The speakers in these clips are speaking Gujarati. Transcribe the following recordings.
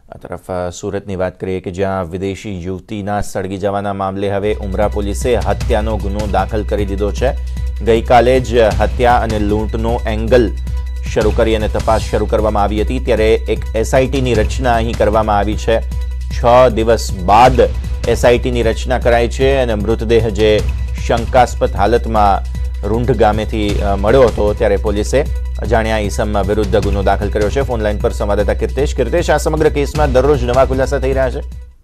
આ તરફ સુરતની વાત કરીએ કે જ્યાં વિદેશી યુવતીના સળગી જવાના મામલે હવે ઉમરા પોલીસે હત્યાનો ગુનો દાખલ કરી દીધો છે। ગઈકાલે જ હત્યા અને લૂંટનો એંગલ શરૂ કરી અને તપાસ શરૂ કરવામાં આવી હતી, ત્યારે એક એસઆઈટીની રચના અહીં કરવામાં આવી છે। 6 દિવસ બાદ એસઆઈટીની રચના કરાઈ છે અને મૃતદેહ જે શંકાસ્પદ હાલતમાં રૂંઢ ગામેથી મળ્યો હતો, ત્યારે પોલીસે અજાણ્યા ઈસમ વિરુદ્ધ ગુનો દાખલ કર્યો છે। ફોન લાઈન પર સંવાદદાતા કીર્તેશ, આ સમગ્ર કેસમાં દરરોજ નવા ખુલાસા થઈ રહ્યા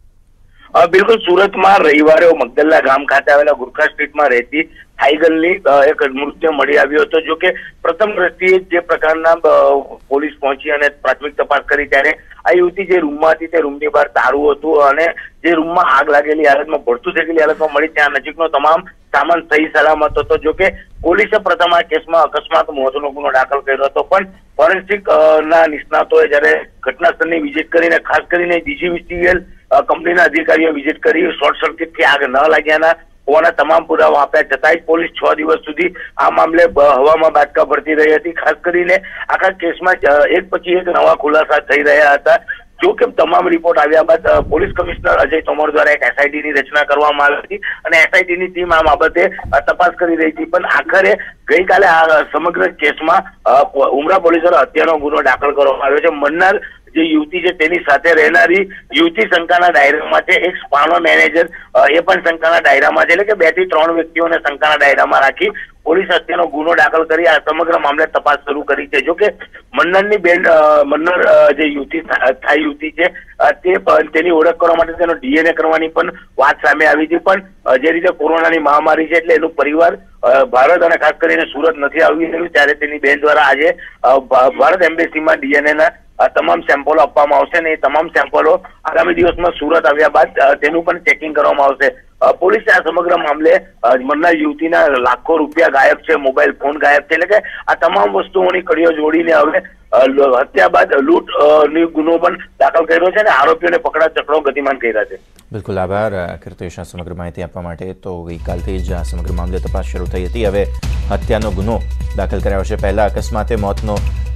છે। બિલકુલ, સુરતમાં રવિવારે મગદલ્લા ગામ ખાતે આવેલા ગુરખા સ્ટ્રીટમાં રહેતી હાઈગલની એક મૃતદેહ મળી આવ્યો હતો। જો કે પ્રથમ દ્રષ્ટિએ જે પ્રકારના પોલીસ પહોંચી અને પ્રાથમિક તપાસ કરી, ત્યારે આ યુવતી જે રૂમમાં હતી તે રૂમની બહાર તારું હતું અને જે રૂમમાં આગ લાગેલી હાલતમાં, ભડતું થઈ ગયેલી હાલતમાં મળી, ત્યાં નજીકનો તમામ સામાન સહી સલામત હતો। જો કે પોલીસે પ્રથમ આ કેસમાં અકસ્માત મોતનો ગુનો દાખલ કર્યો હતો, પણ ફોરેન્સિક ના નિષ્ણાતોએ જયારે ઘટના સ્થળની વિઝિટ કરીને, ખાસ કરીને DGVCL કંપનીના અધિકારીઓ વિઝિટ કરી શોર્ટ સર્કિટથી આગ ન લાગ્યાના હોવાના તમામ પુરાવા આપ્યા છતાંય પોલીસ 6 દિવસ સુધી આ મામલે હવામાં બાટકા ભરતી રહી હતી। ખાસ કરીને આખા કેસમાં એક પછી એક નવા ખુલાસા થઈ રહ્યા હતા। જો કે તમામ રિપોર્ટ આવ્યા બાદ પોલીસ કમિશનર અજય તોમર દ્વારા એક એસઆઈટીની રચના કરવામાં આવી હતી અને એસઆઈટીની ટીમ આ બાબતે તપાસ કરી રહી હતી, પણ આખરે ગઈકાલે આ સમગ્ર કેસમાં ઉમરા પોલીસ દ્વારા હત્યાનો ગુનો દાખલ કરવામાં આવ્યો છે। મન્નાર જે યુવતી છે તેની સાથે રહેનારી યુવતી શંકાના દાયરામાં છે, એક સ્પાનો મેનેજર એ પણ શંકાના દાયરામાં છે, એટલે કે 2 થી 3 વ્યક્તિઓને શંકાના દાયરામાં રાખી પોલીસ હત્યાનો ગુનો દાખલ કરી આ સમગ્ર મામલે તપાસ શરૂ કરી છે। જો કે મન્નરની બેન મન્નર જે થાઈ યુવતી છે તેની ઓળખ કરવા માટે તેનો DNA કરવાની પણ વાત સામે આવી હતી, પણ જે રીતે કોરોનાની મહામારી છે એટલે એનું પરિવાર ભારત અને ખાસ કરીને સુરત નથી આવી રહ્યું, ત્યારે તેની બેન દ્વારા આજે ભારત એમ્બેસીમાં DNA ના તમામ સેમ્પલો આપવામાં આવશે ને એ તમામ સેમ્પલો આગામી દિવસમાં સુરત આવ્યા બાદ તેનું પણ ચેકિંગ કરવામાં આવશે। પોલીસે આ સમગ્ર મામલે મન્નાર યુવતીના લાખો રૂપિયા ગાયબ છે, મોબાઈલ ફોન ગાયબ છે, એટલે કે આ તમામ વસ્તુઓની કડીઓ જોડીને હવે હત્યા બાદ લૂંટનો ગુનો પણ દાખલ કર્યો છે અને આરોપીઓને પકડા ચક્રો ગતિમાન કર્યા છે। બિલકુલ, આભાર કીર્તેશ આ સમગ્ર માહિતી આપવા માટે। તો ગઈકાલથી જ આ સમગ્ર મામલે તપાસ શરૂ થઈ હતી, હવે હત્યાનો ગુનો દાખલ કરાયો છે। પહેલા અકસ્માતે મોતનો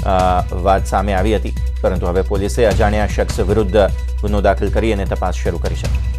વાત સામે આવી હતી, પરંતુ હવે પોલીસે અજાણ્યા શખ્સ વિરુદ્ધ ગુનો દાખલ કરી અને તપાસ શરૂ કરી છે।